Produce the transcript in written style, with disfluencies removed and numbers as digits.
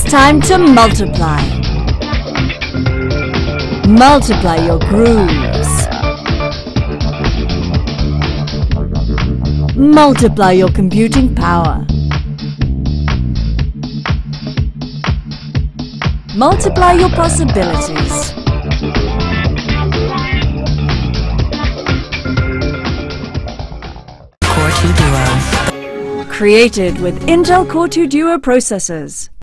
time to multiply. Multiply your grooves. Multiply your computing power. Multiply your possibilities. Core 2 Duo. Created with Intel Core 2 Duo processors.